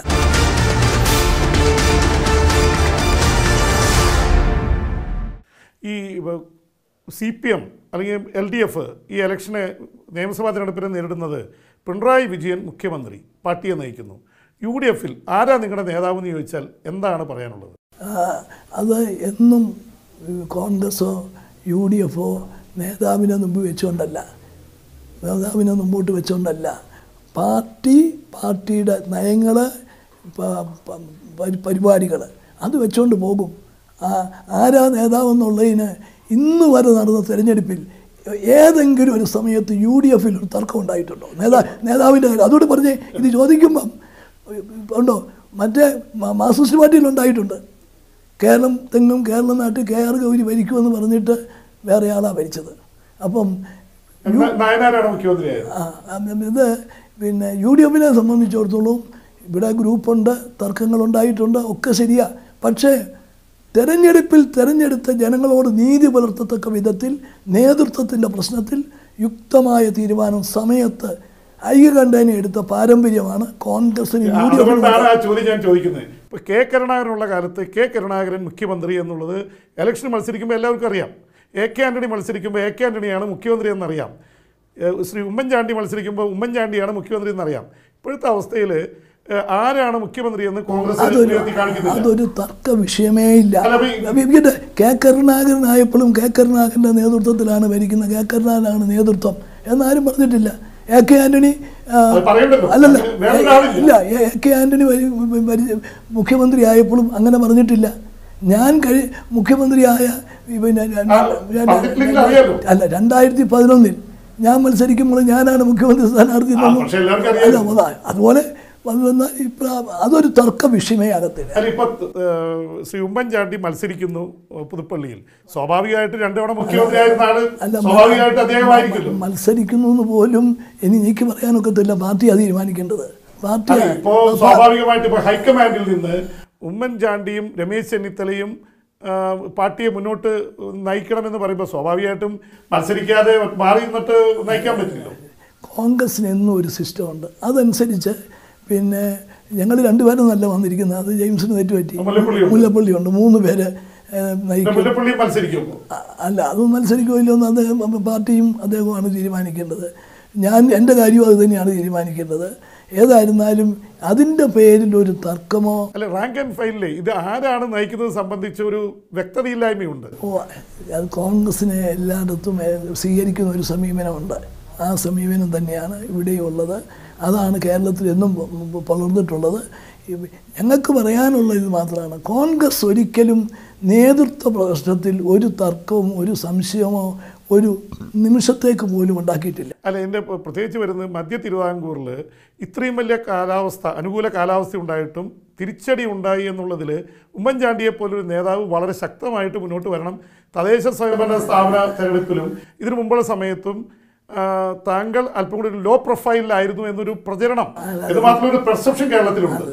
ഈ CPM അല്ലെങ്കിൽ LDF ഈ ഇലക്ഷനെ നിയമസഭാ തിരഞ്ഞെടുപ്പിനെ നേരിടുന്നത് പിണറായി വിജയൻ മുഖ്യമന്ത്രി പാർട്ടിയെ നയിക്കുന്നു. UDF ആരാ നിങ്ങളുടെ നേതാവ് എന്ന് ചോദിച്ചാൽ എന്താണ് പറയാനുള്ളത്? അത് എന്നും കോൺഗ്രസോ UDF നേതാവിനെ മുമ്പോട്ട് വെച്ചുകൊണ്ടല്ല, പാർട്ടിയുടെ നയങ്ങൾ, പരിപാടികൾ അത് വെച്ചുകൊണ്ട് പോകും. ആരാ നേതാവെന്നുള്ളതിന് ഇന്ന് വരെ നടന്ന തെരഞ്ഞെടുപ്പിൽ ഏതെങ്കിലും ഒരു സമയത്ത് UDF ഒരു തർക്കം ഉണ്ടായിട്ടുണ്ടോ? നേതാവിൻ്റെ കാര്യം അതോട് പറഞ്ഞ് ഇത് ചോദിക്കുമ്പം ഉണ്ടോ? മറ്റേ മാർക്സിസ്റ്റ് പാർട്ടിയിലുണ്ടായിട്ടുണ്ട്. കേരളം നാട്ടിൽ KR ഗൗരി ഭരിക്കുമെന്ന് പറഞ്ഞിട്ട് വേറെ ആളാണ് ഭരിച്ചത്. അപ്പം ഇത് പിന്നെ UDFനെ സംബന്ധിച്ചിടത്തോളം ഇവിടെ ഗ്രൂപ്പുണ്ട്, തർക്കങ്ങളുണ്ടായിട്ടുണ്ട്, ഒക്കെ ശരിയാ. പക്ഷേ തെരഞ്ഞെടുത്ത ജനങ്ങളോട് നീതി പുലർത്തത്തക്ക വിധത്തിൽ നേതൃത്വത്തിൻ്റെ പ്രശ്നത്തിൽ യുക്തമായ തീരുമാനം സമയത്ത് ഐക്യകണ്ഠേന എടുത്ത പാരമ്പര്യമാണ് കോൺഗ്രസിന്. അതുകൊണ്ടാണ് ആ ചോദ്യം ഞാൻ ചോദിക്കുന്നത്. ഇപ്പോൾ കരുണാകരനുള്ള കാലത്ത് കരുണാകരൻ മുഖ്യമന്ത്രി എന്നുള്ളത് ഇലക്ഷൻ മത്സരിക്കുമ്പോൾ എല്ലാവർക്കും അറിയാം. ആന്റണി മത്സരിക്കുമ്പോൾ ആന്റണിയാണ് മുഖ്യമന്ത്രി എന്നറിയാം. ശ്രീ ഉമ്മൻചാണ്ടി മത്സരിക്കുമ്പോൾ ഉമ്മൻചാണ്ടിയാണ് മുഖ്യമന്ത്രി എന്നറിയാം. ഇപ്പോഴത്തെ അവസ്ഥയിൽ ആരാണ് മുഖ്യമന്ത്രി എന്ന് കോൺഗ്രസ് അതൊരു തർക്ക വിഷയമേ ഇല്ല. കരുണാകരനായപ്പോഴും കരുണാകരൻ്റെ നേതൃത്വത്തിലാണ് ഭരിക്കുന്നത്, കരുണാകരനാണ് നേതൃത്വം എന്നാരും പറഞ്ഞിട്ടില്ല. ആന്റണി അല്ലല്ല ഇല്ല, ആന്റണി മുഖ്യമന്ത്രി ആയപ്പോഴും അങ്ങനെ പറഞ്ഞിട്ടില്ല. ഞാൻ മുഖ്യമന്ത്രിയായ പിന്നെ 2011 ഞാൻ മത്സരിക്കുമ്പോൾ ഞാനാണ് മുഖ്യമന്ത്രി സ്ഥാനാർത്ഥി. അതുപോലെ അതൊരു തർക്ക വിഷയമേ ആകത്തില്ല. ശ്രീ ഉമ്മൻചാണ്ടി മത്സരിക്കുന്നു പുതുപ്പള്ളിയിൽ, സ്വാഭാവികമായിട്ട് 2 തവണ മുഖ്യമന്ത്രി ആയിരുന്ന ആള് സ്വാഭാവികമായിട്ട് അദ്ദേഹമായിരിക്കും. മത്സരിക്കുന്നു എന്ന് പോലും എനിക്ക് പറയാനൊക്കത്തില്ല, പാർട്ടിയാണ് തീരുമാനിക്കേണ്ടത്. പാർട്ടി സ്വാഭാവികമായിട്ട് ഇപ്പോൾ ഹൈക്കമാൻഡിൽ നിന്ന് ഉമ്മൻചാണ്ടിയും രമേശ് ചെന്നിത്തലയും പാർട്ടിയെ മുന്നോട്ട് നയിക്കണമെന്ന് പറയുമ്പോൾ സ്വാഭാവികമായിട്ടും മത്സരിക്കാതെ മാറി നിന്നിട്ട് നയിക്കാൻ പറ്റില്ല. കോൺഗ്രസിന് എന്നും ഒരു സിസ്റ്റമുണ്ട്. അതനുസരിച്ച് പിന്നെ ഞങ്ങൾ 2 പേരും നല്ല വന്നിരിക്കുന്നത്. അത് ജെയിംസിന് തെറ്റുപറ്റി, മുല്ലപ്പള്ളിയുണ്ട്, 3 പേര് നയിക്കും. അല്ല, അത് മത്സരിക്കുമല്ലോന്ന് അദ്ദേഹം പാർട്ടിയും അദ്ദേഹമാണ് തീരുമാനിക്കേണ്ടത്. എൻ്റെ കാര്യവും അത് തന്നെയാണ് തീരുമാനിക്കേണ്ടത്. ഏതായിരുന്നാലും അതിൻ്റെ പേരിൽ ഒരു തർക്കമോ അല്ല, റാങ്ക് ആൻഡ് ഫയലിലെ ഇത് ആരാണ് നയിക്കുന്നത് സംബന്ധിച്ച ഒരു വ്യക്തതയില്ലായ്മയുണ്ട്. അത് കോൺഗ്രസിനെ എല്ലായിടത്തും സ്വീകരിക്കുന്ന ഒരു സമീപനമുണ്ട്. ആ സമീപനം തന്നെയാണ് ഇവിടെയുള്ളത്. അതാണ് കേരളത്തിൽ എന്നും പകർന്നിട്ടുള്ളത്. ഞങ്ങൾക്ക് പറയാനുള്ള ഇത് മാത്രമാണ്, കോൺഗ്രസ് ഒരിക്കലും നേതൃത്വ പ്രശ്നത്തിൽ ഒരു തർക്കവും ഒരു സംശയമോ ഒരു നിമിഷത്തേക്ക് പോലും ഉണ്ടാക്കിയിട്ടില്ല. അല്ല, എൻ്റെ പ്രത്യേകിച്ച് വരുന്നത് മധ്യ തിരുവിതാംകൂറിൽ ഇത്രയും വലിയ അനുകൂല കാലാവസ്ഥ ഉണ്ടായിട്ടും തിരിച്ചടി ഉണ്ടായി എന്നുള്ളതിൽ ഉമ്മൻചാണ്ടിയെ പോലൊരു നേതാവ് വളരെ ശക്തമായിട്ട് മുന്നോട്ട് വരണം. തദ്ദേശ സ്വയംഭരണ സ്ഥാപന തെരഞ്ഞെടുപ്പിലും ഇതിനു മുമ്പുള്ള സമയത്തും താങ്കൾ അല്പം കൂടി ഒരു ലോ പ്രൊഫൈലിലായിരുന്നു എന്നൊരു പ്രചരണം, ഇത് മാത്രമല്ല ഒരു പെർസെപ്ഷൻ കേരളത്തിലുണ്ട്.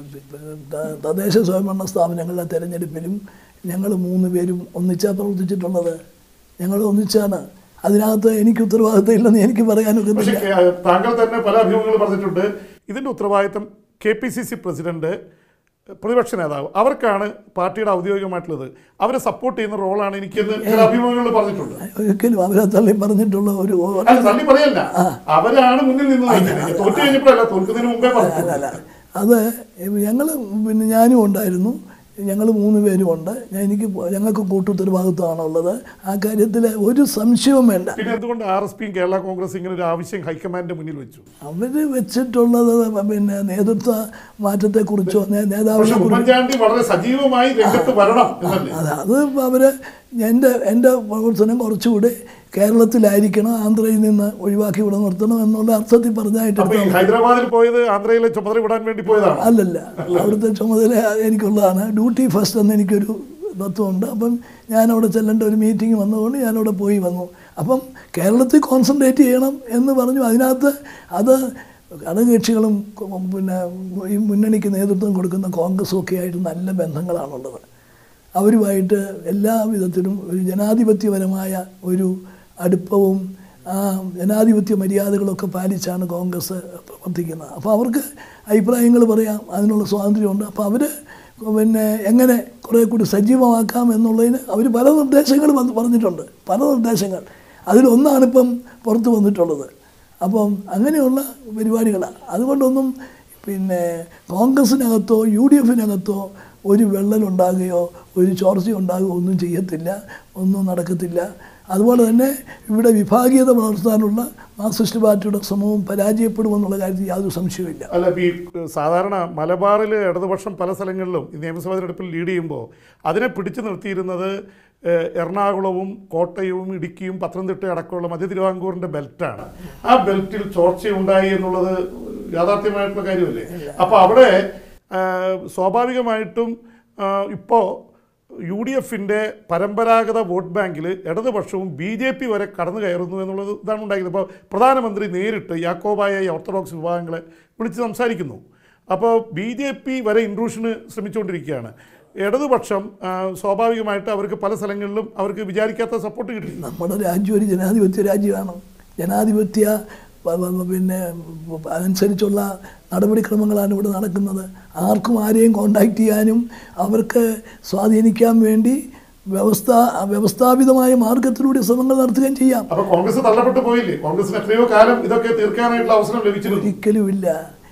തദ്ദേശ സ്വയംഭരണ സ്ഥാപനങ്ങളുടെ തെരഞ്ഞെടുപ്പിലും ഞങ്ങൾ 3 പേരും ഒന്നിച്ചാണ് പ്രവർത്തിച്ചിട്ടുള്ളത്. ഞങ്ങൾ ഒന്നിച്ചാണ്. അതിനകത്ത് എനിക്ക് ഉത്തരവാദിത്തം ഇല്ലെന്ന് എനിക്ക് പറയാനൊക്കെ. താങ്കൾ തന്നെ പല അഭിമുഖങ്ങൾ പറഞ്ഞിട്ടുണ്ട്, ഇതിൻ്റെ ഉത്തരവാദിത്തം KPCC പ്രസിഡന്റ്, പ്രതിപക്ഷ നേതാവ്, അവർക്കാണ് പാർട്ടിയുടെ ഔദ്യോഗികമായിട്ടുള്ളത്. അവരെ സപ്പോർട്ട് ചെയ്യുന്ന റോളാണ് എനിക്കെന്ന് ചില അഭിമുഖങ്ങളിൽ പറഞ്ഞിട്ടുണ്ട്. ഒരിക്കലും അവരെ തള്ളി പറഞ്ഞിട്ടുള്ള ഒരു തള്ളി പറയല്ല, അവരാണ് മുന്നിൽ നിന്ന് തോറ്റു കഴിഞ്ഞപ്പോഴല്ല, തോൽക്കുന്നതിന് മുമ്പേ പറഞ്ഞില്ല. അത് ഞങ്ങൾ പിന്നെ ഞാനും ഉണ്ടായിരുന്നു, ഞങ്ങൾ 3 പേരുമുണ്ട്. ഞങ്ങൾക്ക് കൂട്ടുത്തരവാദിത്വമാണുള്ളത്. ആ കാര്യത്തിൽ ഒരു സംശയവും വേണ്ട. പിന്നെ എന്തുകൊണ്ട് RSPയും കേരള കോൺഗ്രസ് ഇങ്ങനെ ഒരു ആവശ്യം ഹൈക്കമാൻഡിന്റെ മുന്നിൽ വെച്ചു? അവർ വെച്ചിട്ടുള്ളത് പിന്നെ നേതൃത്വ മാറ്റത്തെക്കുറിച്ചോ നേതാവിനെ വളരെ സജീവമായി രംഗത്ത് വരണം. അത് അവര് എൻ്റെ പ്രവർത്തനം കുറച്ചുകൂടി കേരളത്തിലായിരിക്കണം, ആന്ധ്രയിൽ നിന്ന് ഒഴിവാക്കി ഇവിടെ നിർത്തണം എന്നുള്ള അർത്ഥത്തിൽ പറഞ്ഞായിട്ട്. ഹൈദരാബാദിൽ പോയത് ആന്ധ്രയിലെ ചുമതല വിടാൻ വേണ്ടി പോയതാണ്? അല്ലല്ല, അവിടുത്തെ ചുമതല എനിക്കുള്ളതാണ്. ഡ്യൂട്ടി ഫസ്റ്റ് എന്ന് എനിക്കൊരു തത്വമുണ്ട്. അപ്പം ഞാനവിടെ ചെല്ലേണ്ട ഒരു മീറ്റിംഗ് വന്നതുകൊണ്ട് ഞാനവിടെ പോയി വന്നു. അപ്പം കേരളത്തിൽ കോൺസെൻട്രേറ്റ് ചെയ്യണം എന്ന് പറഞ്ഞു. അതിനകത്ത് അത് ഘടകകക്ഷികളും പിന്നെ ഈ മുന്നണിക്ക് നേതൃത്വം കൊടുക്കുന്ന കോൺഗ്രസും ഒക്കെ ആയിട്ട് നല്ല ബന്ധങ്ങളാണുള്ളത്. അവരുമായിട്ട് എല്ലാ വിധത്തിലും ഒരു ജനാധിപത്യപരമായ ഒരു അടുപ്പവും ജനാധിപത്യ മര്യാദകളൊക്കെ പാലിച്ചാണ് കോൺഗ്രസ് പ്രവർത്തിക്കുന്നത്. അപ്പോൾ അവർക്ക് അഭിപ്രായങ്ങൾ പറയാം, അതിനുള്ള സ്വാതന്ത്ര്യമുണ്ട്. അപ്പോൾ അവർ പിന്നെ എങ്ങനെ കുറേ കൂടി സജീവമാക്കാം എന്നുള്ളതിന് അവർ പല നിർദ്ദേശങ്ങൾ പറഞ്ഞിട്ടുണ്ട്. പല നിർദ്ദേശങ്ങൾ അതിലൊന്നാണിപ്പം പുറത്ത് വന്നിട്ടുള്ളത്. അപ്പം അങ്ങനെയുള്ള പരിപാടികളാണ്. അതുകൊണ്ടൊന്നും പിന്നെ കോൺഗ്രസിനകത്തോ UDFിനകത്തോ ഒരു വെള്ളലുണ്ടാകുകയോ ഒരു ചോർച്ചയുണ്ടാകുകയോ ഒന്നും ചെയ്യത്തില്ല, ഒന്നും നടക്കത്തില്ല. അതുപോലെ തന്നെ ഇവിടെ വിഭാഗീയത വളർത്താനുള്ള മാർക്സിസ്റ്റ് പാർട്ടിയുടെ ശ്രമവും പരാജയപ്പെടുമെന്നുള്ള കാര്യത്തിൽ യാതൊരു സംശയവുമില്ല. അല്ല, ഈ സാധാരണ മലബാറിൽ ഇടതുപക്ഷം പല സ്ഥലങ്ങളിലും ഈ നിയമസഭാ തെരഞ്ഞെടുപ്പിൽ ലീഡ് ചെയ്യുമ്പോൾ അതിനെ പിടിച്ചു നിർത്തിയിരുന്നത് എറണാകുളവും കോട്ടയവും ഇടുക്കിയും പത്തനംതിട്ട അടക്കമുള്ള മധ്യ തിരുവിതാംകൂറിൻ്റെ ബെൽറ്റാണ്. ആ ബെൽറ്റിൽ ചോർച്ചയുണ്ടായി എന്നുള്ളത് യാഥാർത്ഥ്യമായിട്ടുള്ള കാര്യമല്ലേ? അപ്പോൾ അവിടെ സ്വാഭാവികമായിട്ടും ഇപ്പോൾ UDFിൻ്റെ പരമ്പരാഗത വോട്ട് ബാങ്കിൽ ഇടതുപക്ഷവും BJP വരെ കടന്നു കയറുന്നു എന്നുള്ളത് ഇതാണ് ഉണ്ടായത്. ഇപ്പോൾ പ്രധാനമന്ത്രി നേരിട്ട് യാക്കോബായ ഓർത്തഡോക്സ് വിഭാഗങ്ങളെ വിളിച്ച് സംസാരിക്കുന്നു. അപ്പോൾ BJP വരെ ഇൻട്രൂഷന് ശ്രമിച്ചുകൊണ്ടിരിക്കുകയാണ്. ഇടതുപക്ഷം സ്വാഭാവികമായിട്ട് അവർക്ക് പല സ്ഥലങ്ങളിലും അവർക്ക് വിചാരിക്കാത്ത സപ്പോർട്ട് കിട്ടി. നമ്മുടെ രാജ്യം ഒരു ജനാധിപത്യ രാജ്യമാണ്. ജനാധിപത്യ പിന്നെ അതനുസരിച്ചുള്ള നടപടിക്രമങ്ങളാണ് ഇവിടെ നടക്കുന്നത്. ആർക്കും ആരെയും കോണ്ടാക്ട് ചെയ്യാനും അവർക്ക് സ്വാധീനിക്കാൻ വേണ്ടി വ്യവസ്ഥാപിതമായ മാർഗത്തിലൂടെ ശ്രമങ്ങൾ നടത്തുകയും ചെയ്യാം. അപ്പോൾ കോൺഗ്രസ് തള്ളപ്പെട്ടു പോയില്ലേ? കോൺഗ്രസിന് എത്രയോ കാലം ഇതൊക്കെ തീർക്കാനായിട്ടുള്ള അവസരം ലഭിച്ചിരുന്നു. ഒരിക്കലുമില്ല.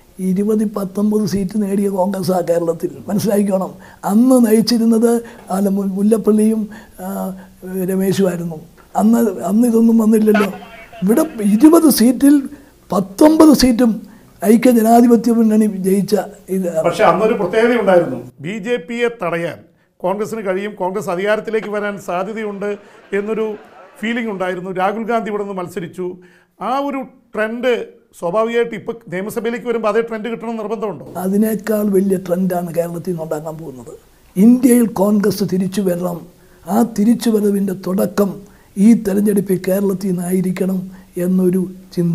20-19 സീറ്റ് നേടിയ കോൺഗ്രസ്സാണ് കേരളത്തിൽ. മനസ്സിലാക്കിക്കോണം. അന്ന് നയിച്ചിരുന്നത് മുല്ലപ്പള്ളിയും രമേശുമായിരുന്നു. അന്ന് ഇതൊന്നും വന്നില്ലല്ലോ. ഇവിടെ 20 സീറ്റിൽ 19 സീറ്റും ഐക്യ ജനാധിപത്യ മുന്നണി ജയിച്ച ഇത്. പക്ഷെ അന്നൊരു പ്രത്യേകത ഉണ്ടായിരുന്നു. BJPയെ തടയാൻ കോൺഗ്രസിന് കഴിയും, കോൺഗ്രസ് അധികാരത്തിലേക്ക് വരാൻ സാധ്യതയുണ്ട് എന്നൊരു ഫീലിംഗ് ഉണ്ടായിരുന്നു. രാഹുൽ ഗാന്ധി ഇവിടെ നിന്ന് മത്സരിച്ചു. ആ ഒരു ട്രെൻഡ് സ്വാഭാവികമായിട്ട് ഇപ്പം നിയമസഭയിലേക്ക് വരുമ്പോൾ അതേ ട്രെൻഡ് കിട്ടണം നിർബന്ധമുണ്ടോ? അതിനേക്കാൾ വലിയ ട്രെൻഡാണ് കേരളത്തിൽ നിന്ന് ഉണ്ടാക്കാൻ പോകുന്നത്. ഇന്ത്യയിൽ കോൺഗ്രസ് തിരിച്ചു വരണം. ആ തിരിച്ചുവരവിൻ്റെ തുടക്കം ഈ തെരഞ്ഞെടുപ്പിൽ കേരളത്തിൽ നിന്നായിരിക്കണം എന്നൊരു ചിന്ത.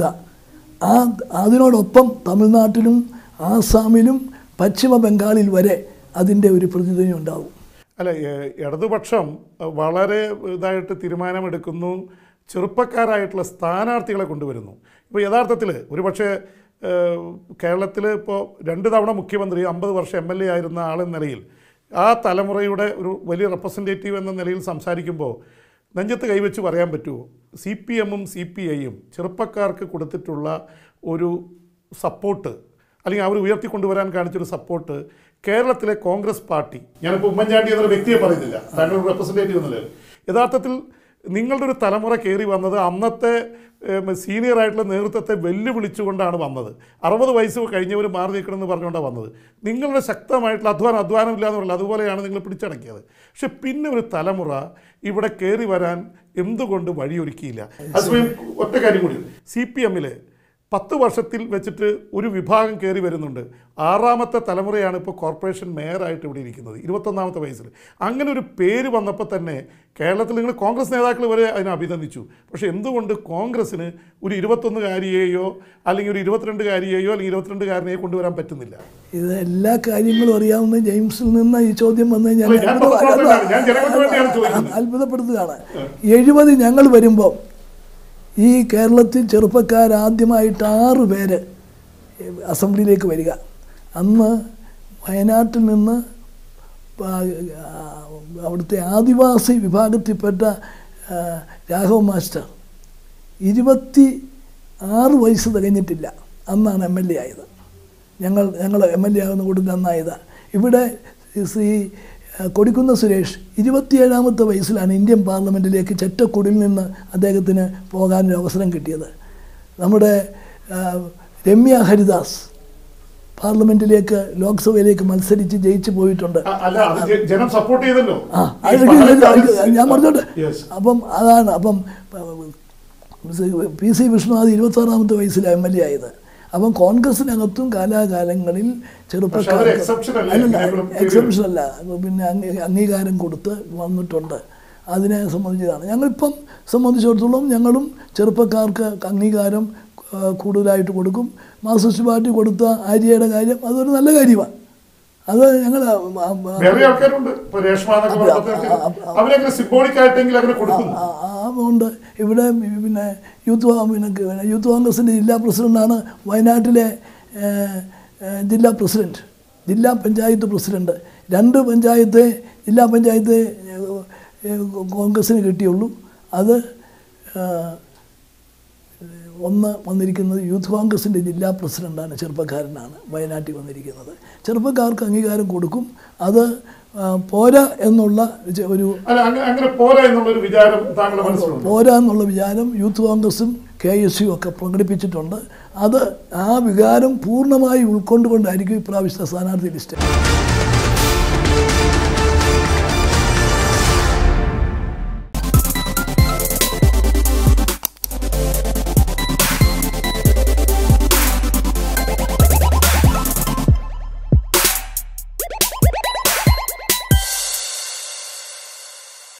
അതിനോടൊപ്പം തമിഴ്നാട്ടിലും ആസാമിലും പശ്ചിമ ബംഗാളിൽ വരെ അതിൻ്റെ ഒരു പ്രതിധ്വനി ഉണ്ടാവും. അല്ല, ഇടതുപക്ഷം വളരെ ഇതായിട്ട് തീരുമാനമെടുക്കുന്നു, ചെറുപ്പക്കാരായിട്ടുള്ള സ്ഥാനാർത്ഥികളെ കൊണ്ടുവരുന്നു. ഇപ്പോൾ യഥാർത്ഥത്തിൽ ഒരുപക്ഷെ കേരളത്തിൽ ഇപ്പോൾ 2 തവണ മുഖ്യമന്ത്രി 50 വർഷം MLA ആയിരുന്ന ആളെന്ന നിലയിൽ ആ തലമുറയുടെ ഒരു വലിയ റെപ്രസെൻറ്റേറ്റീവ് എന്ന നിലയിൽ സംസാരിക്കുമ്പോൾ നെഞ്ചത്ത് കൈവച്ച് പറയാൻ പറ്റുമോ CPMും CPIയും ചെറുപ്പക്കാർക്ക് കൊടുത്തിട്ടുള്ള ഒരു സപ്പോർട്ട്, അല്ലെങ്കിൽ അവർ ഉയർത്തിക്കൊണ്ടുവരാൻ കാണിച്ചൊരു സപ്പോർട്ട് കേരളത്തിലെ കോൺഗ്രസ് പാർട്ടി, ഞാനിപ്പോൾ ഉമ്മൻചാണ്ടി എന്നൊരു വ്യക്തിയെ പറയുന്നില്ല, താങ്കൾ ഒരു റെപ്രസെൻറ്റേറ്റീവ് എന്ന നിലയിൽ, യഥാർത്ഥത്തിൽ നിങ്ങളുടെ ഒരു തലമുറ കയറി വന്നത് അന്നത്തെ സീനിയറായിട്ടുള്ള നേതൃത്വത്തെ വെല്ലുവിളിച്ചുകൊണ്ടാണ് വന്നത്. 60 വയസ്സ് കഴിഞ്ഞവർ മാറി നിൽക്കണമെന്ന് പറഞ്ഞുകൊണ്ടാണ് വന്നത്. നിങ്ങളുടെ ശക്തമായിട്ടുള്ള അധ്വാനമില്ല എന്ന് പറഞ്ഞാൽ അതുപോലെയാണ് നിങ്ങൾ പിടിച്ചടക്കിയത്. പക്ഷെ പിന്നെ ഒരു തലമുറ ഇവിടെ കയറി വരാൻ എന്തുകൊണ്ട് വഴിയൊരുക്കിയില്ല? അതേസമയം ഒറ്റ കാര്യം കൂടി, CPMൽ 10 വർഷത്തിൽ വെച്ചിട്ട് ഒരു വിഭാഗം കയറി വരുന്നുണ്ട്. 6ാമത്തെ തലമുറയാണ് ഇപ്പോൾ കോർപ്പറേഷൻ മേയറായിട്ട് ഇവിടെ ഇരിക്കുന്നത് 21ാമത്തെ വയസ്സിൽ. അങ്ങനെ ഒരു പേര് വന്നപ്പോൾ തന്നെ കേരളത്തിൽ നിങ്ങൾ കോൺഗ്രസ് നേതാക്കൾ വരെ അതിനെ അഭിനന്ദിച്ചു. പക്ഷേ എന്തുകൊണ്ട് കോൺഗ്രസ്സിന് ഒരു 21കാരിയെയോ അല്ലെങ്കിൽ ഒരു 22കാരിയെയോ അല്ലെങ്കിൽ 22കാരനെയോ കൊണ്ടുവരാൻ പറ്റുന്നില്ല? ഇത് എല്ലാ കാര്യങ്ങളും അറിയാവുന്ന ജെയിംസിൽ നിന്ന് ഈ ചോദ്യം വന്നു കഴിഞ്ഞാൽ അത്ഭുതപ്പെടുത്തുകയാണ്. 70 ഞങ്ങൾ വരുമ്പോൾ ഈ കേരളത്തിൽ ചെറുപ്പക്കാരാദ്യമായിട്ട് 6 പേര് അസംബ്ലിയിലേക്ക് വരിക. അന്ന് വയനാട്ടിൽ നിന്ന് അവിടുത്തെ ആദിവാസി വിഭാഗത്തിൽപ്പെട്ട രാഘവ മാസ്റ്റർ 26 വയസ്സ് തികഞ്ഞിട്ടില്ല. അന്നാണ് MLA ആയത്. ഞങ്ങൾ MLA ആകുന്ന കൂട്ടത്തിൽ അന്നായതാണ്. ഇവിടെ ശ്രീ കൊടിക്കുന്ന സുരേഷ് 27ാമത്തെ വയസ്സിലാണ് ഇന്ത്യൻ പാർലമെൻറ്റിലേക്ക് ചെറ്റക്കുടിൽ നിന്ന് അദ്ദേഹത്തിന് പോകാനൊരു അവസരം കിട്ടിയത്. നമ്മുടെ രമ്യ ഹരിദാസ് പാർലമെൻറ്റിലേക്ക് ലോക്സഭയിലേക്ക് മത്സരിച്ച് ജയിച്ചു പോയിട്ടുണ്ട്. ഞാൻ പറഞ്ഞോട്ടെ. അപ്പം അതാണ്. അപ്പം PC വിഷ്ണുനാഥ് 26ാമത്തെ വയസ്സിലാണ് MLA ആയത്. അപ്പം കോൺഗ്രസിനകത്തും കാലാകാലങ്ങളിൽ ചെറുപ്പക്കാർ എക്സെപ്ഷനല്ല, പിന്നെ അംഗീകാരം കൊടുത്ത് വന്നിട്ടുണ്ട്. അതിനെ സംബന്ധിച്ചതാണ്. ഞങ്ങളിപ്പം സംബന്ധിച്ചിടത്തോളം ഞങ്ങളും ചെറുപ്പക്കാർക്ക് അംഗീകാരം കൂടുതലായിട്ട് കൊടുക്കും. മാർക്സിസ്റ്റ് പാർട്ടി കൊടുത്ത ആര്യയുടെ കാര്യം അതൊരു നല്ല കാര്യമാണ്. അത് ഞങ്ങൾ അതുകൊണ്ട് ഇവിടെ പിന്നെ യൂത്ത് കോൺഗ്രസിൻ്റെ ജില്ലാ പ്രസിഡൻ്റാണ് വയനാട്ടിലെ ജില്ലാ പ്രസിഡൻറ്റ്, ജില്ലാ പഞ്ചായത്ത് പ്രസിഡൻറ്റ്. 2 ജില്ലാ പഞ്ചായത്ത് കോൺഗ്രസ്സിന് കിട്ടിയുള്ളൂ. അത് ഒന്ന് വന്നിരിക്കുന്നത് യൂത്ത് കോൺഗ്രസിൻ്റെ ജില്ലാ പ്രസിഡൻ്റാണ്, ചെറുപ്പക്കാരനാണ്, വയനാട്ടിൽ വന്നിരിക്കുന്നത്. ചെറുപ്പക്കാർക്ക് അംഗീകാരം കൊടുക്കും. അത് പോരാ എന്നുള്ള ഒരു പോരാ എന്നുള്ള വിചാരം യൂത്ത് കോൺഗ്രസും KSU ഒക്കെ പ്രകടിപ്പിച്ചിട്ടുണ്ട്. അത് ആ വികാരം പൂർണ്ണമായി ഉൾക്കൊണ്ടുകൊണ്ടായിരിക്കും ഇപ്രാവശ്യത്തെ സ്ഥാനാർത്ഥി ലിസ്റ്റ്.